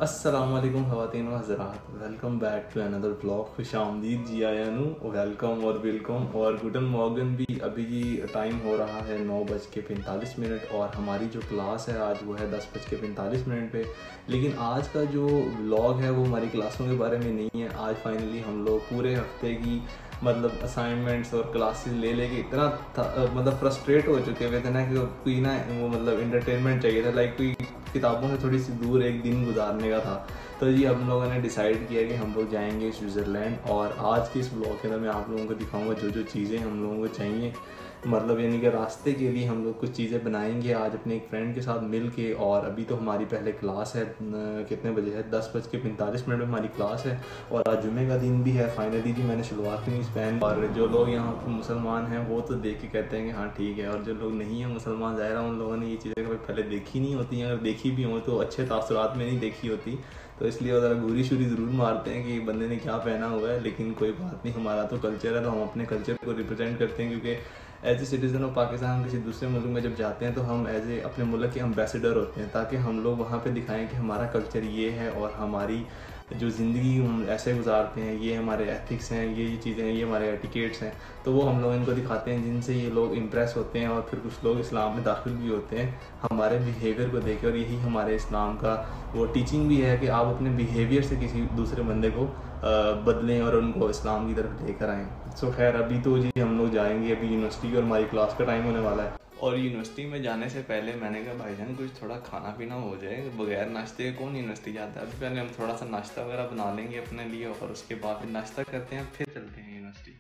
अस्सलामुअलैकुम ख़वातीन व हज़रात, welcome back to another blog. खुश आमदीद जी आयानू, वेलकम और वेलकम और गुडन मॉर्गन भी। अभी टाइम हो रहा है 9:45 और हमारी जो क्लास है आज वो है 10:45 पे। लेकिन आज का जो ब्लॉग है वो हमारी क्लासों के बारे में नहीं है। आज फाइनली हम लोग पूरे हफ्ते की मतलब असाइनमेंट्स और क्लासेस ले लेके इतना मतलब फ्रस्ट्रेट हो चुके हुए थे ना कि कोई ना वो मतलब इंटरटेनमेंट चाहिए था, लाइक कोई किताबों से थोड़ी सी दूर एक दिन गुजारने का था। तो जी हम लोगों ने डिसाइड किया कि हम लोग जाएंगे स्विट्ज़रलैंड। और आज के इस ब्लॉग के अंदर मैं आप लोगों को दिखाऊंगा जो जो चीज़ें हम लोगों को चाहिए, मतलब यानी कि रास्ते के लिए हम लोग कुछ चीज़ें बनाएंगे आज अपने एक फ्रेंड के साथ मिल के। और अभी तो हमारी पहले क्लास है, कितने बजे है, 10:45 में हमारी क्लास है। और आज जुमे का दिन भी है। फाइनली जी मैंने शलवार कमीज़ पहन, और जो लोग यहाँ पर मुसलमान हैं वो तो देख के कहते हैं कि हाँ ठीक है, और जो लोग नहीं हैं मुसलमान, ज़ाहिर है उन लोगों ने ये चीज़ें कभी पहले देखी नहीं होती हैं। अगर देखी भी हों तो अच्छे तासुरात में नहीं देखी होती, तो इसलिए वो ज़रा घूरी शूरी ज़रूर मारते हैं कि बंदे ने क्या पहना हुआ है। लेकिन कोई बात नहीं, हमारा तो कल्चर है तो हम अपने कल्चर को रिप्रेजेंट करते हैं। क्योंकि as a citizen of Pakistan हम किसी दूसरे मुल्क में जब जाते हैं तो हम एज ए अपने मुल्क के एम्बेसडर होते हैं, ताकि हम लोग वहाँ पे दिखाएं कि हमारा कल्चर ये है और हमारी जो ज़िंदगी हम ऐसे गुजारते हैं, ये हमारे एथिक्स हैं, ये चीज़ें हैं, ये हमारे एटिकेट्स हैं। तो वो हम लोग इनको दिखाते हैं, जिनसे ये लोग इम्प्रेस होते हैं और फिर कुछ लोग इस्लाम में दाखिल भी होते हैं हमारे बिहेवियर को देख के। और यही हमारे इस्लाम का वो टीचिंग भी है कि आप अपने बिहेवियर से किसी दूसरे बंदे को बदलें और उनको इस्लाम की तरफ लेकर आएँ। सो खैर अभी तो जी हम लोग जाएंगे, अभी यूनिवर्सिटी और हमारी क्लास का टाइम होने वाला है। और यूनिवर्सिटी में जाने से पहले मैंने कहा भाईजान कुछ थोड़ा खाना पीना हो जाए, बगैर नाश्ते के कौन यूनिवर्सिटी जाता है। अभी पहले हम थोड़ा सा नाश्ता वगैरह बना लेंगे अपने लिए और उसके बाद फिर नाश्ता करते हैं, फिर चलते हैं यूनिवर्सिटी।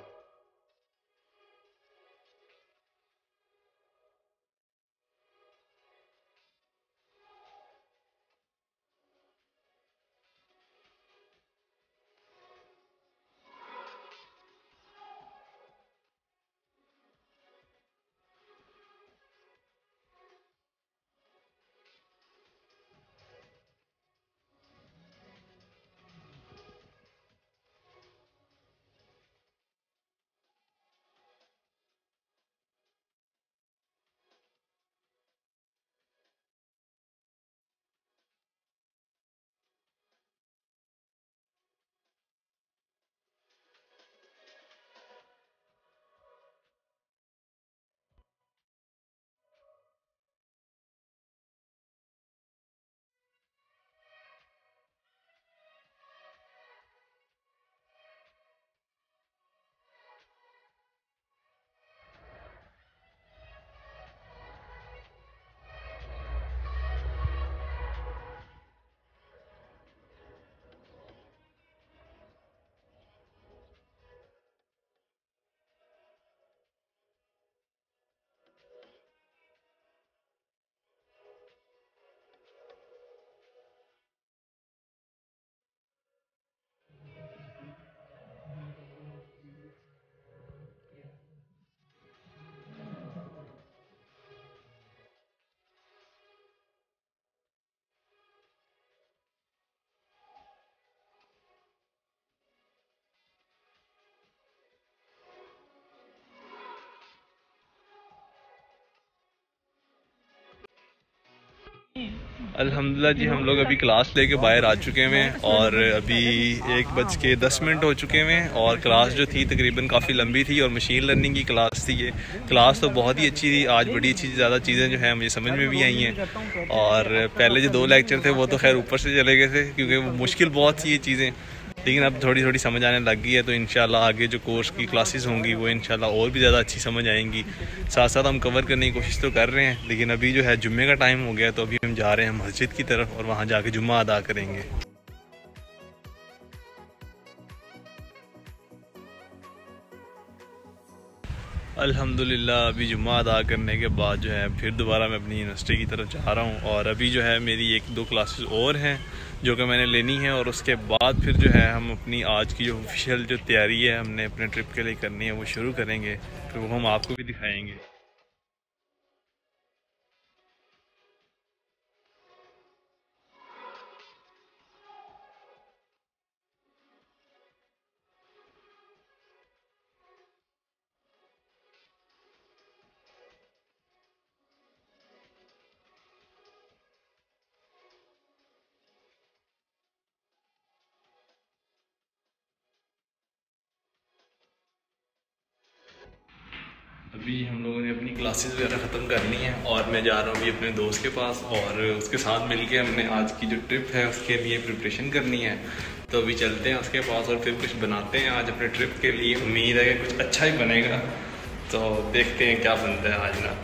अल्हम्दुलिल्लाह जी हम लोग अभी क्लास लेके बाहर आ चुके हैं और अभी 1:10 हो चुके हैं। और क्लास जो थी तकरीबन काफ़ी लंबी थी और मशीन लर्निंग की क्लास थी। ये क्लास तो बहुत ही अच्छी थी, आज बड़ी अच्छी ज़्यादा चीज़ें जो हैं मुझे समझ में भी आई हैं। और पहले जो 2 लेक्चर थे वो तो खैर ऊपर से चले गए थे क्योंकि वो मुश्किल बहुत थी ये चीज़ें, लेकिन अब थोड़ी थोड़ी समझ आने लग गई है। तो इंशाल्लाह आगे जो कोर्स की क्लासेस होंगी वो इंशाल्लाह और भी ज़्यादा अच्छी समझ आएंगी। साथ साथ हम कवर करने की कोशिश तो कर रहे हैं, लेकिन अभी जो है जुम्मे का टाइम हो गया तो अभी हम जा रहे हैं मस्जिद की तरफ और वहाँ जाके जुम्मा अदा करेंगे। अल्हम्दुलिल्लाह अभी जुम्मा अदा करने के बाद जो है फिर दोबारा मैं अपनी यूनिवर्सिटी की तरफ जा रहा हूँ। और अभी जो है मेरी 1-2 क्लासेस और हैं जो कि मैंने लेनी है, और उसके बाद फिर जो है हम अपनी आज की जो ऑफिशियल जो तैयारी है हमने अपने ट्रिप के लिए करनी है वो शुरू करेंगे। फिर वो हम आपको भी दिखाएंगे। अभी हम लोगों ने अपनी क्लासेस वगैरह ख़त्म करनी है और मैं जा रहा हूँ अभी अपने दोस्त के पास और उसके साथ मिलके हमने आज की जो ट्रिप है उसके लिए प्रिपरेशन करनी है। तो अभी चलते हैं उसके पास और फिर कुछ बनाते हैं आज अपने ट्रिप के लिए। उम्मीद है कि कुछ अच्छा ही बनेगा, तो देखते हैं क्या बनता है आज ना।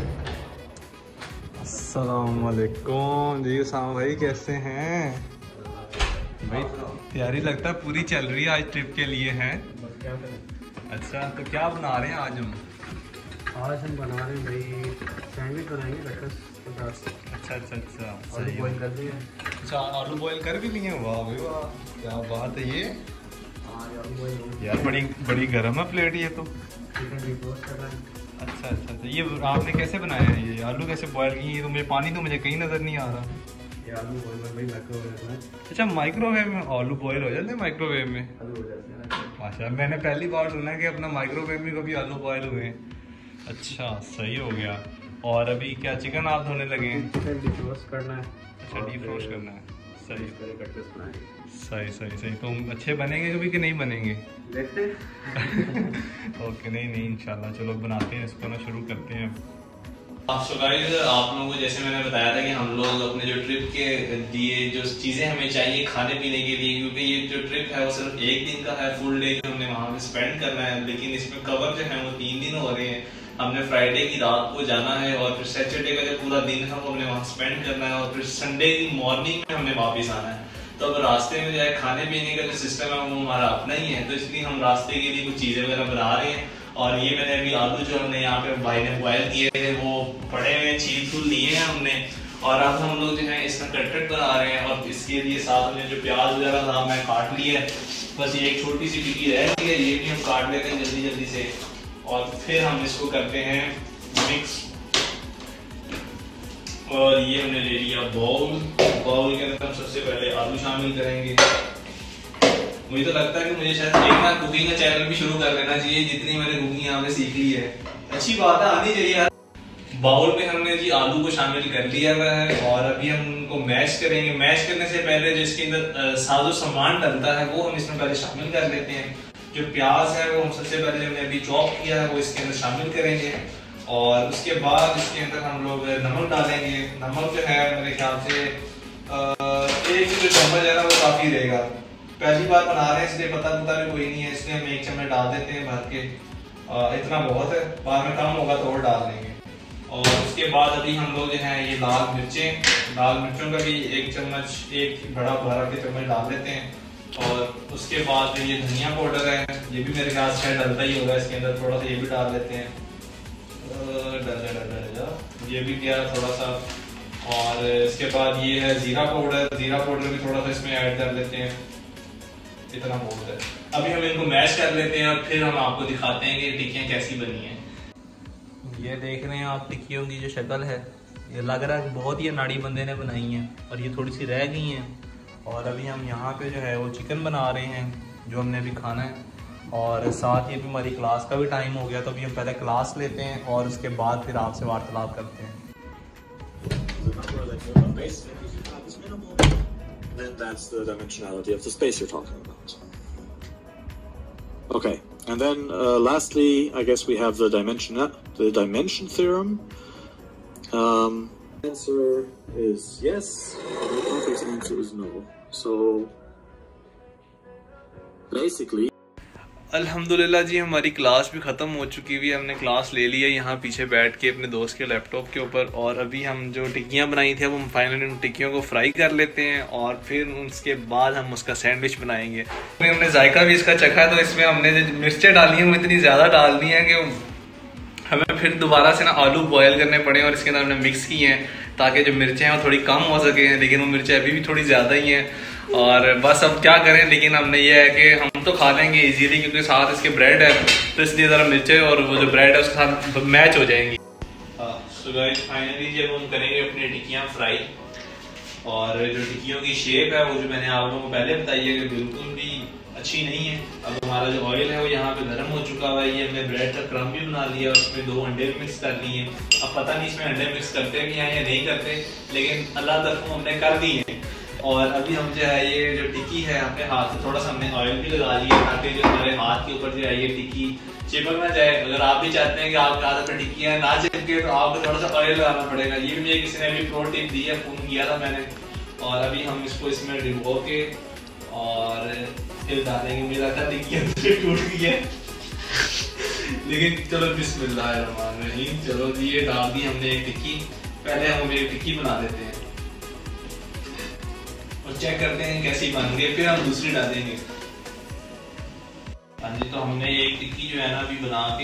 अस्सलाम वालेकुम जी उसामा भाई, कैसे हैं भाई? तैयारी लगता है पूरी चल रही है आज ट्रिप के लिए है। अच्छा, तो क्या बना रहे हैं आज हम? आज हम बना रहे हैं भाई सैंडविच बनाएंगे लटकस के साथ। अच्छा अच्छा अच्छा, आलू बॉईल कर दिए। अच्छा, आलू बॉईल कर भी लिए? वाह भाई वाह, क्या बात है ये। हाँ आलू बॉईल यार बड़ी बड़ी गर्म है प्लेट ये तो। चिकन डीप रोस्ट कर रहे हैं। अच्छा अच्छा अच्छा, ये आपने कैसे बनाया है? ये आलू कैसे बॉईल किए? ये तो मुझे पानी तो मुझे कहीं नज़र नहीं आ रहा। ये आलू बॉईल में भाई माइक्रोवेव में। अच्छा, माइक्रोवेव में आलू बॉईल हो जाते हैं? माइक्रोवेव में आलू हो जाते हैं। माशा, मैंने पहली बार सुना कि अपना माइक्रोवेव में कभी आलू बॉईल हुए हैं। अच्छा, सही हो गया। और अभी क्या चिकन आप धोने लगे हैं? चिकन डीप रोस्ट करना है। अच्छा, डीप रोस्ट करना है। सही कटलेट्स बनाएंगे। सही सही सही। तो अच्छे बनेंगे कभी कि नहीं बनेंगे? देखते हैं। ओके, नहीं इंशाल्लाह। चलो बनाते हैं इसको ना, शुरू करते हैं। सो गाइस, आप लोगों को जैसे मैंने बताया था कि हम लोग अपने जो ट्रिप के लिए जो चीज़ें हमें चाहिए खाने पीने के लिए, क्योंकि ये जो ट्रिप है वो सिर्फ एक दिन का है, फुल डे जो हमने वहाँ पे स्पेंड करना है, लेकिन इसमें कवर जो है वो 3 दिन हो रहे हैं। हमने फ्राइडे की रात को जाना है और फिर सैटरडे का जो पूरा दिन है वो हमने वहाँ स्पेंड करना है और फिर संडे की मॉर्निंग में हमने वापस आना है। तो अब रास्ते में जो है खाने पीने का जो सिस्टम है वो हमारा अपना ही है, तो इसलिए हम रास्ते के लिए कुछ चीज़ें वगैरह बना रहे हैं। और ये मैंने अभी आलू जो हमने यहाँ पे भाई ने बॉयल किए थे वो पड़े हुए छील लिए हैं हमने, और अब हम लोग जो है इसका कटलेट बना रहे हैं। और इसके लिए साथ में जो प्याज वगैरह था मैं काट लिया है, बस ये एक छोटी सी टिक्की रह गई है, ये भी हम काट लेते हैं जल्दी जल्दी से और फिर हम इसको करते हैं मिक्स। और ये हमने ले लिया बाउल के अंदर हम सबसे पहले आलू शामिल करेंगे। मुझे तो लगता है कि मुझे शायद एक बार कुकिंग का चैनल भी शुरू कर लेना चाहिए, जितनी मैंने कुकिंग यहाँ पे सीख ली है। अच्छी बात है, आनी चाहिए यार। बाउल में हमने जी आलू को शामिल कर लिया हुआ है और अभी हम उनको मैश करेंगे। मैश करने से पहले जो इसके अंदर साजो सामान डलता है वो हम इसमें पहले शामिल कर लेते हैं। जो प्याज है वो हम सबसे पहले हमने अभी चॉप किया है वो इसके अंदर शामिल करेंगे और उसके बाद इसके अंदर हम लोग नमक डालेंगे। नमक जो है मेरे ख्याल से 1 चम्मच है ना, वो काफ़ी रहेगा। पहली बार बना रहे हैं इसलिए पता भी कोई नहीं है, इसलिए हम 1 चम्मच डाल देते हैं भर के। इतना बहुत है, बाद में कम होगा तो और डाल देंगे। और उसके बाद अभी हम लोग जो है ये लाल मिर्चों का भी 1 चम्मच, एक बड़ा भरा के चम्मच डाल देते हैं। और उसके बाद ये धनिया पाउडर है, ये भी मेरे ख्याल से डलता ही होगा इसके अंदर, थोड़ा सा ये भी डाल देते हैं। ये भी दिया थोड़ा सा। और इसके बाद ये है जीरा पाउडर भी थोड़ा सा इसमें ऐड कर लेते हैं, इतना बहुत है। अभी हम इनको मैश कर लेते हैं और फिर हम आपको दिखाते हैं कि टिक्कियाँ कैसी बनी हैं। ये देख रहे हैं आप टिक्कियों की जो शक्ल है, ये लग रहा है कि बहुत ही अनाड़ी बंदे ने बनाई हैं और ये थोड़ी सी रह गई हैं। और अभी हम यहाँ पे जो है वो चिकन बना रहे हैं जो हमने अभी खाना है, और साथ ही अभी हमारी क्लास का भी टाइम हो गया, तो अभी हम पहले क्लास लेते हैं और उसके बाद फिर आपसे वार्तालाप करते हैं। Then that's the dimensionality of the space you're talking about. Okay, and then lastly, I guess we have the dimension theorem. Answer is yes. The complex answer is no. So basically. अल्हम्दुलिल्लाह जी, हमारी class भी ख़त्म हो चुकी हुई है। हमने class ले ली है यहाँ पीछे बैठ के अपने दोस्त के लैपटॉप के ऊपर, और अभी हम जो टिक्कियाँ बनाई थी अब हम फाइनली उन टिक्कियों को फ्राई कर लेते हैं और फिर उसके बाद हम उसका सैंडविच बनाएंगे। हमने जायका भी इसका चखा, तो इसमें हमने जो मिर्चें डाली हैं वो इतनी ज़्यादा डाल दी हैं कि हमें फिर दोबारा से ना आलू बॉयल करने पड़े और इसके अंदर हमने मिक्स किए हैं ताकि जो मिर्चें हैं वो थोड़ी कम हो सके, लेकिन वो मिर्चें अभी भी थोड़ी ज़्यादा ही हैं। और बस अब क्या करें, लेकिन हमने ये है कि हम तो खा लेंगे इजीली क्योंकि साथ इसके ब्रेड है, तो इसलिए ज़रा मिर्चें और वो जो ब्रेड है उसके साथ मैच हो जाएंगी। सो गाइस, फाइनली जब हम करेंगे अपनी टिक्कियाँ फ्राई, और जो टिक्कियों की शेप है वो जो मैंने आप लोगों को पहले बताई है कि बिल्कुल भी अच्छी नहीं है। अब हमारा जो ऑयल है वो यहाँ पे गर्म हो चुका हुआ है, ये हमने ब्रेड का क्रम्ब भी बना लिया और उसमें 2 अंडे मिक्स कर लिए। अब पता नहीं इसमें अंडे मिक्स करते भी हैं या नहीं करते, लेकिन अल्लाह तरफ हमने कर दिए हैं। और अभी हम जो है ये जो टिक्की है अपने हाथ से थोड़ा सा हमने ऑयल भी लगा लिया ताकि जो हमारे हाथ के ऊपर जो है ये टिक्की चिपक ना जाए। अगर आप भी चाहते हैं कि आपके हाथ में टिक्कियाँ ना चिपके तो आपको थोड़ा सा ऑयल लगाना पड़ेगा। ये भी मुझे किसी ने अभी प्रो टिप दी है, फोन किया था मैंने। और अभी हम इसको इसमें डिबो के और फिर डालेंगे। मुझे लगता है टिक्की टूट गई है लेकिन चलो बिस्मिल्लाहिर्रहमानिर्रहीम। चलो जी ये डाल दी हमने एक टिक्की। पहले हम एक टिक्की बना देते हैं और चेक करते हैं कैसी बन गई, फिर हम दूसरी डालेंगे। हाँ जी, तो हमने एक टिक्की जो है ना अभी बना के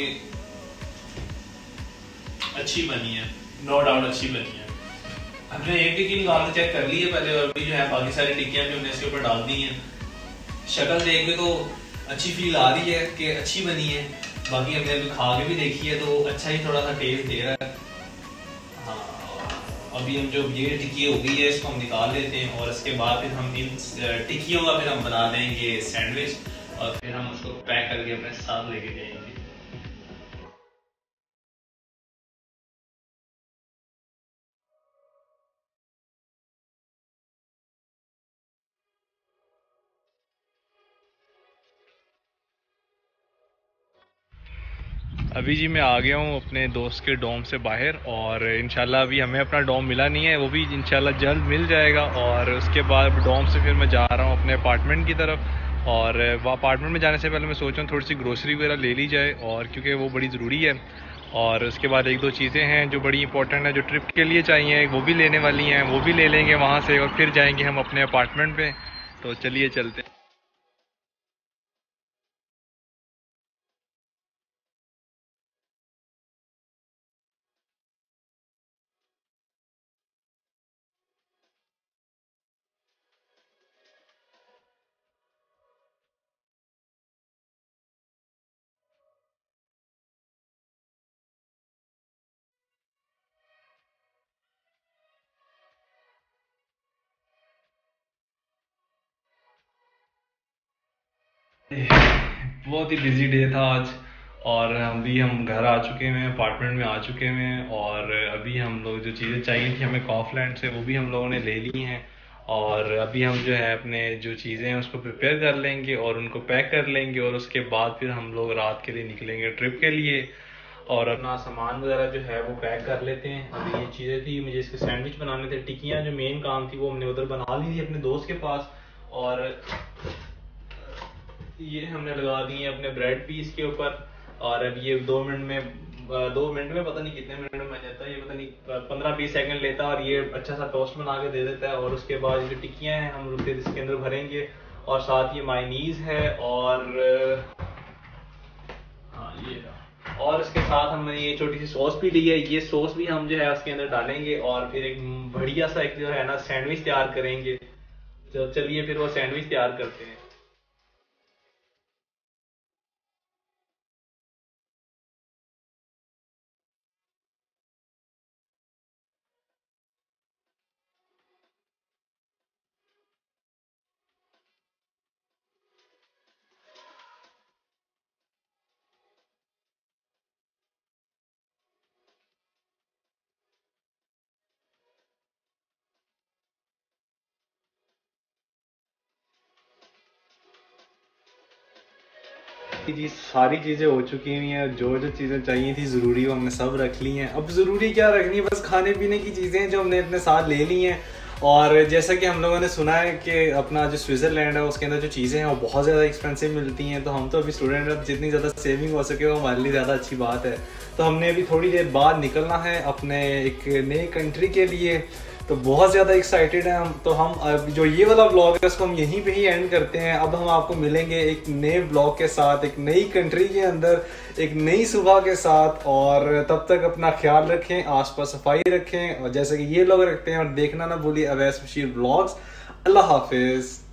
अच्छी बनी है, नो डाउट अच्छी बनी है। हमने एक टिक्की निकाल के चेक कर ली है पहले, और अभी जो है बाकी सारी टिक्कियां भी हमने इसके ऊपर डाल दी हैं। शक्ल देख के तो अच्छी फील आ रही है कि अच्छी बनी है। बाकी हमने अभी खा के भी देखी है तो अच्छा ही थोड़ा सा टेस्ट दे रहा है। हाँ, अभी हम जो ये टिक्की हो गई है इसको हम निकाल लेते हैं और इसके बाद फिर हम इन टिक्कियों का फिर हम बना देंगे सैंडविच और फिर हम उसको पैक करके अपने साथ लेके जाएंगे। अभी जी मैं आ गया हूँ अपने दोस्त के डोम से बाहर और इंशाल्लाह अभी हमें अपना डोम मिला नहीं है, वो भी इंशाल्लाह जल्द मिल जाएगा। और उसके बाद डोम से फिर मैं जा रहा हूँ अपने अपार्टमेंट की तरफ। और वो अपार्टमेंट में जाने से पहले मैं सोच रहा हूँ थोड़ी सी ग्रोसरी वगैरह ले ली जाए, और क्योंकि वो बड़ी ज़रूरी है। और उसके बाद एक दो चीज़ें हैं जो बड़ी इंपॉर्टेंट है जो ट्रिप के लिए चाहिए, वो भी लेने वाली हैं, वो भी ले लेंगे वहाँ से और फिर जाएँगे हम अपने अपार्टमेंट पर। तो चलिए चलते हैं। बहुत ही बिजी डे था आज, और अभी हम घर आ चुके हैं, अपार्टमेंट में आ चुके हैं। और अभी हम लोग जो चीज़ें चाहिए थी हमें कॉफलैंड से, वो भी हम लोगों ने ले ली हैं। और अभी हम जो है अपने जो चीज़ें हैं उसको प्रिपेयर कर लेंगे और उनको पैक कर लेंगे, और उसके बाद फिर हम लोग रात के लिए निकलेंगे ट्रिप के लिए। और अपना सामान वगैरह जो है वो पैक कर लेते हैं। अभी ये चीज़ें थी, मुझे इसके सैंडविच बनाने थे, टिक्कियाँ जो मेन काम थी वो हमने उधर बना ली थी अपने दोस्त के पास। और ये हमने लगा दी है अपने ब्रेड पीस के ऊपर। और अब ये 2 मिनट में पता नहीं कितने मिनट में बन जाता है, ये पता नहीं 15-20 सेकंड लेता है। और ये अच्छा सा टोस्ट बना के दे देता है। और उसके बाद जो टिक्कियाँ हैं हम फिर इसके अंदर भरेंगे, और साथ ये मायनीज है और हाँ ये, और इसके साथ हमने ये छोटी सी सॉस भी ली है। ये सॉस भी हम जो है उसके अंदर डालेंगे और फिर एक बढ़िया सा एक जो है ना सैंडविच तैयार करेंगे। तो चलिए फिर वो सैंडविच तैयार करते हैं। जी सारी चीज़ें हो चुकी हुई हैं, जो जो चीज़ें चाहिए थी ज़रूरी वो हमने सब रख ली हैं। अब ज़रूरी क्या रखनी है, बस खाने पीने की चीज़ें जो हमने अपने साथ ले ली हैं। और जैसा कि हम लोगों ने सुना है कि अपना जो स्विट्ज़रलैंड है उसके अंदर जो चीज़ें हैं वो बहुत ज़्यादा एक्सपेंसिव मिलती हैं। तो हम तो अभी स्टूडेंट हैं, जितनी ज़्यादा सेविंग हो सके वो हमारे लिए ज़्यादा अच्छी बात है। तो हमने अभी थोड़ी देर बाद निकलना है अपने एक नई कंट्री के लिए। तो बहुत ज़्यादा एक्साइटेड हैं हम। तो हम अब जो ये वाला ब्लॉग है उसको हम यहीं पे ही एंड करते हैं। अब हम आपको मिलेंगे एक नए ब्लॉग के साथ, एक नई कंट्री के अंदर, एक नई सुबह के साथ। और तब तक अपना ख्याल रखें, आसपास सफाई रखें, और जैसे कि ये लोग रखते हैं। और देखना ना भूलिए अवैस बशीर ब्लॉग्स। अल्लाह हाफिज़।